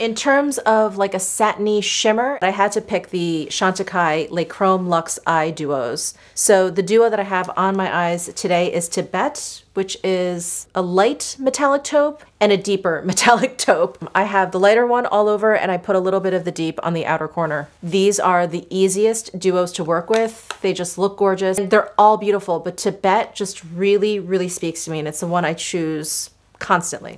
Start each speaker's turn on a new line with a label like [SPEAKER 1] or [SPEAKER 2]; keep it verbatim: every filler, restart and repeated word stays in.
[SPEAKER 1] In terms of like a satiny shimmer, I had to pick the Chantecaille Le Chrome Luxe Eye Duos. So the duo that I have on my eyes today is Tibet, which is a light metallic taupe and a deeper metallic taupe. I have the lighter one all over and I put a little bit of the deep on the outer corner. These are the easiest duos to work with. They just look gorgeous. They're all beautiful, but Tibet just really, really speaks to me, and it's the one I choose constantly.